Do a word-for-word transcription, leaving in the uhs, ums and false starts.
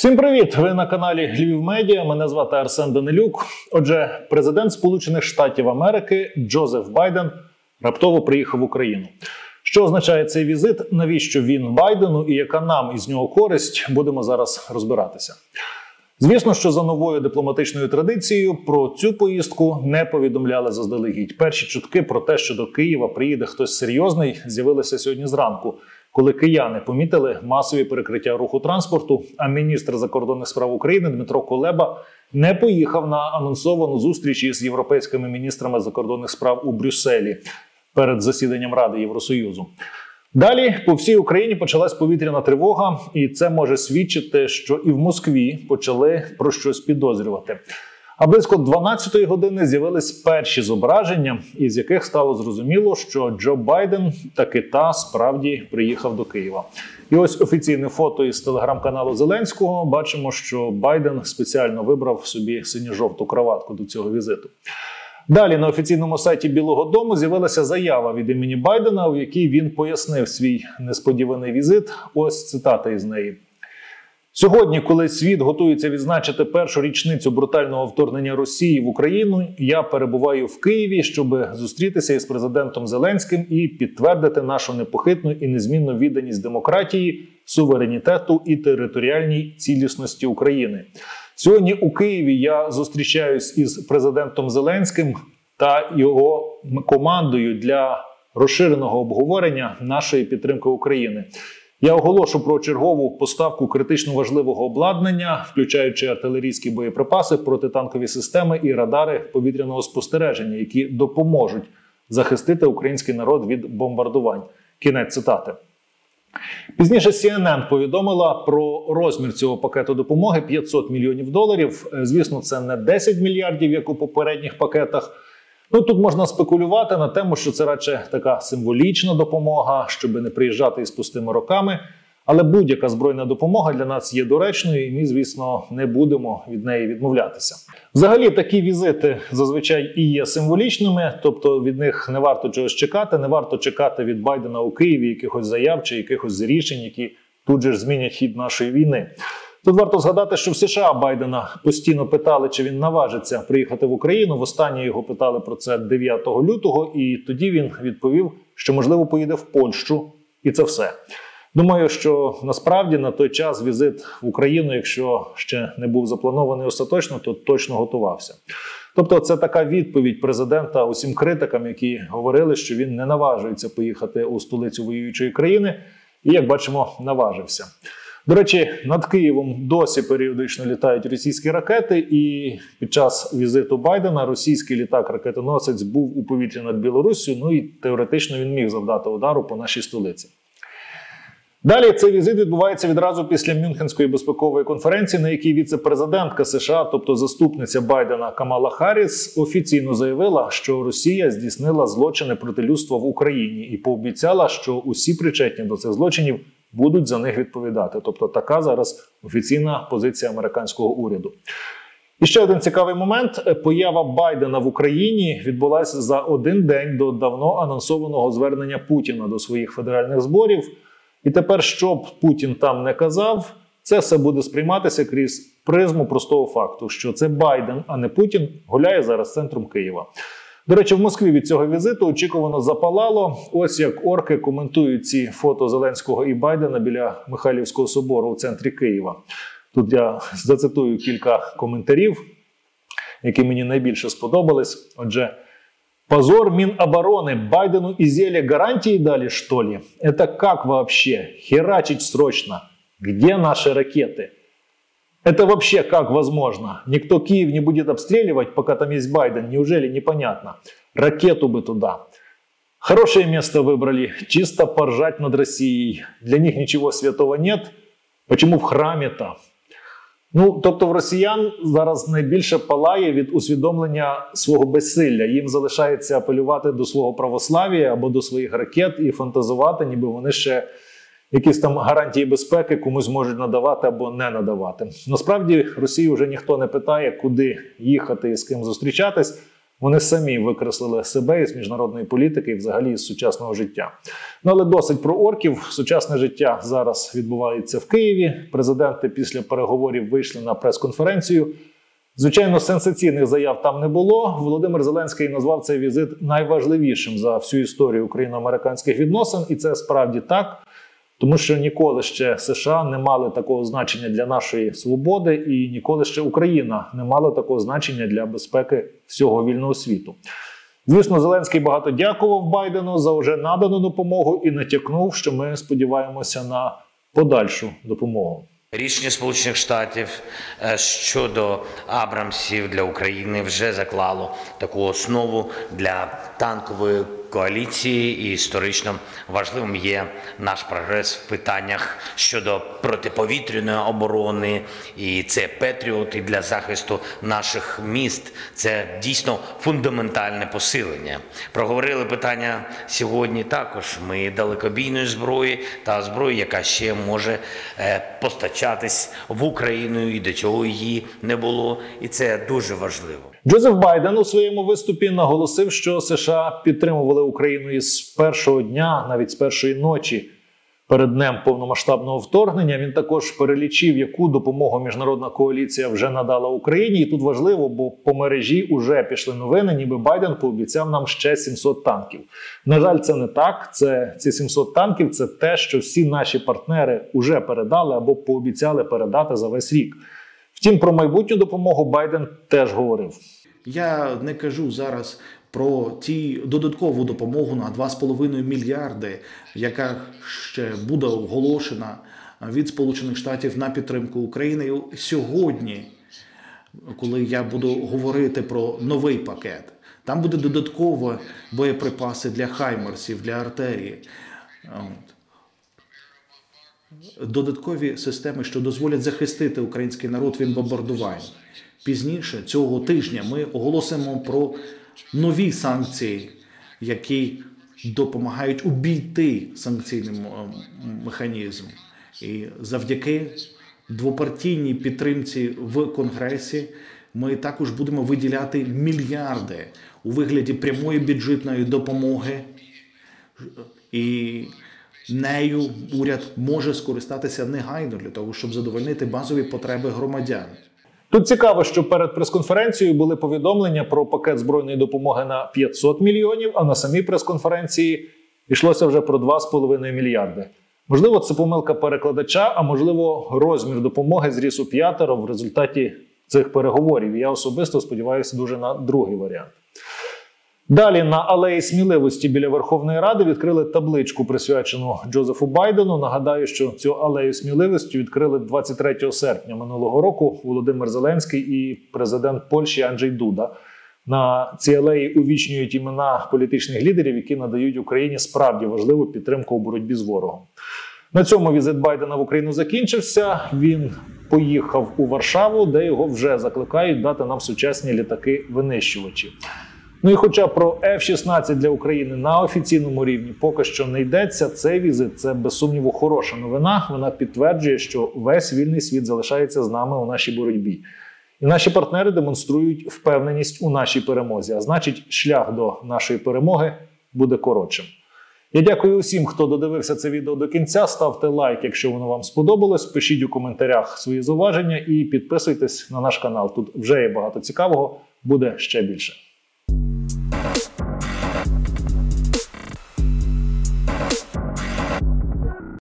Всім привіт! Ви на каналі Львів Медіа. Мене звати Арсен Данилюк. Отже, президент Сполучених Штатів Америки Джозеф Байден раптово приїхав в Україну. Що означає цей візит, навіщо він Байдену і яка нам із нього користь, будемо зараз розбиратися. Звісно, що за новою дипломатичною традицією про цю поїздку не повідомляли заздалегідь. Перші чутки про те, що до Києва приїде хтось серйозний, з'явилися сьогодні зранку, коли кияни помітили масові перекриття руху транспорту, а міністр закордонних справ України Дмитро Кулеба не поїхав на анонсовану зустріч із європейськими міністрами закордонних справ у Брюсселі перед засіданням Ради Євросоюзу. Далі по всій Україні почалась повітряна тривога, і це може свідчити, що і в Москві почали про щось підозрювати. А близько дванадцятої години з'явились перші зображення, із яких стало зрозуміло, що Джо Байден таки та справді приїхав до Києва. І ось офіційне фото із телеграм-каналу Зеленського. Бачимо, що Байден спеціально вибрав собі синьо-жовту краватку до цього візиту. Далі на офіційному сайті Білого дому з'явилася заява від імені Байдена, у якій він пояснив свій несподіваний візит. Ось цитата із неї. «Сьогодні, коли світ готується відзначити першу річницю брутального вторгнення Росії в Україну, я перебуваю в Києві, щоб зустрітися із президентом Зеленським і підтвердити нашу непохитну і незмінну відданість демократії, суверенітету і територіальній цілісності України. Сьогодні у Києві я зустрічаюсь із президентом Зеленським та його командою для розширеного обговорення нашої підтримки України. Я оголошу про чергову поставку критично важливого обладнання, включаючи артилерійські боєприпаси, протитанкові системи і радари повітряного спостереження, які допоможуть захистити український народ від бомбардувань». Кінець цитати. Пізніше Сі Ен Ен повідомила про розмір цього пакету допомоги – п'ятсот мільйонів доларів. Звісно, це не десять мільярдів, як у попередніх пакетах. Ну, тут можна спекулювати на тему, що це радше така символічна допомога, щоб не приїжджати із пустими руками. Але будь-яка збройна допомога для нас є доречною, і ми, звісно, не будемо від неї відмовлятися. Взагалі, такі візити зазвичай і є символічними, тобто від них не варто чогось чекати, не варто чекати від Байдена у Києві якихось заяв чи якихось рішень, які тут же ж змінять хід нашої війни. Тут варто згадати, що в США Байдена постійно питали, чи він наважиться приїхати в Україну. Востаннє його питали про це дев'ятого лютого, і тоді він відповів, що, можливо, поїде в Польщу, і це все. Думаю, що насправді на той час візит в Україну, якщо ще не був запланований остаточно, то точно готувався. Тобто це така відповідь президента усім критикам, які говорили, що він не наважується поїхати у столицю воюючої країни, і, як бачимо, наважився. До речі, над Києвом досі періодично літають російські ракети, і під час візиту Байдена російський літак-ракетоносець був у повітрі над Білоруссю, ну і теоретично він міг завдати удару по нашій столиці. Далі цей візит відбувається відразу після Мюнхенської безпекової конференції, на якій віце-президентка США, тобто заступниця Байдена Камала Харріс, офіційно заявила, що Росія здійснила злочини проти людства в Україні і пообіцяла, що усі причетні до цих злочинів будуть за них відповідати. Тобто така зараз офіційна позиція американського уряду. І ще один цікавий момент. Поява Байдена в Україні відбулася за один день до давно анонсованого звернення Путіна до своїх федеральних зборів. І тепер, що б Путін там не казав, це все буде сприйматися крізь призму простого факту, що це Байден, а не Путін, гуляє зараз центром Києва. До речі, в Москві від цього візиту очікувано запалало. Ось як орки коментують ці фото Зеленського і Байдена біля Михайлівського собору у центрі Києва. Тут я зацитую кілька коментарів, які мені найбільше сподобались. Отже, «Позор Минобороны. Байдену и Зеле гарантии дали, что ли? Это как вообще? Херачить срочно. Где наши ракеты? Это вообще как возможно? Никто Киев не будет обстреливать, пока там есть Байден. Неужели непонятно? Ракету бы туда. Хорошее место выбрали. Чисто поржать над Россией. Для них ничего святого нет. Почему в храме-то?» Ну, тобто в росіян зараз найбільше палає від усвідомлення свого безсилля. Їм залишається апелювати до свого православ'я або до своїх ракет і фантазувати, ніби вони ще якісь там гарантії безпеки комусь можуть надавати або не надавати. Насправді Росію вже ніхто не питає, куди їхати і з ким зустрічатись. Вони самі викреслили себе із міжнародної політики і взагалі із сучасного життя. Ну, але досить про орків. Сучасне життя зараз відбувається в Києві. Президенти після переговорів вийшли на прес-конференцію. Звичайно, сенсаційних заяв там не було. Володимир Зеленський назвав цей візит найважливішим за всю історію україно-американських відносин. І це справді так. Тому що ніколи ще США не мали такого значення для нашої свободи, і ніколи ще Україна не мала такого значення для безпеки всього вільного світу. Звісно, Зеленський багато дякував Байдену за вже надану допомогу і натякнув, що ми сподіваємося на подальшу допомогу. Рішення Сполучених Штатів щодо Абрамсів для України вже заклало таку основу для танкової коаліції, і історично важливим є наш прогрес в питаннях щодо протиповітряної оборони, і це Петріот, і для захисту наших міст. Це дійсно фундаментальне посилення. Проговорили питання сьогодні також. Ми далекобійної зброї та зброї, яка ще може постачатись в Україну, і до цього її не було, і це дуже важливо. Джозеф Байден у своєму виступі наголосив, що США підтримували Україну із першого дня, навіть з першої ночі перед днем повномасштабного вторгнення. Він також перелічив, яку допомогу міжнародна коаліція вже надала Україні. І тут важливо, бо по мережі вже пішли новини, ніби Байден пообіцяв нам ще сімсот танків. На жаль, це не так. Це, ці сімсот танків – це те, що всі наші партнери вже передали або пообіцяли передати за весь рік. Втім, про майбутню допомогу Байден теж говорив. Я не кажу зараз про ті додаткову допомогу на два з половиною мільярди, яка ще буде оголошена від Сполучених Штатів на підтримку України. І сьогодні, коли я буду говорити про новий пакет, там буде додаткові боєприпаси для хаймерсів, для артилерії. Додаткові системи, що дозволять захистити український народ від бомбардувань. Пізніше цього тижня ми оголосимо про нові санкції, які допомагають обійти санкційний механізм. І завдяки двопартійній підтримці в Конгресі ми також будемо виділяти мільярди у вигляді прямої бюджетної допомоги. І нею уряд може скористатися негайно для того, щоб задовольнити базові потреби громадян. Тут цікаво, що перед прес-конференцією були повідомлення про пакет збройної допомоги на п'ятсот мільйонів, а на самій прес-конференції йшлося вже про два з половиною мільярди. Можливо, це помилка перекладача, а можливо, розмір допомоги зріс у п'ятеро в результаті цих переговорів. І я особисто сподіваюся дуже на другий варіант. Далі на Алеї Сміливості біля Верховної Ради відкрили табличку, присвячену Джозефу Байдену. Нагадаю, що цю Алею Сміливості відкрили двадцять третього серпня минулого року Володимир Зеленський і президент Польщі Анджей Дуда. На цій алеї увічнюють імена політичних лідерів, які надають Україні справді важливу підтримку у боротьбі з ворогом. На цьому візит Байдена в Україну закінчився. Він поїхав у Варшаву, де його вже закликають дати нам сучасні літаки-винищувачі. Ну і хоча про еф шістнадцять для України на офіційному рівні поки що не йдеться, цей візит – це, без сумніву, хороша новина. Вона підтверджує, що весь вільний світ залишається з нами у нашій боротьбі. І наші партнери демонструють впевненість у нашій перемозі. А значить, шлях до нашої перемоги буде коротшим. Я дякую усім, хто додивився це відео до кінця. Ставте лайк, якщо воно вам сподобалось. Пишіть у коментарях свої зауваження і підписуйтесь на наш канал. Тут вже є багато цікавого, буде ще більше.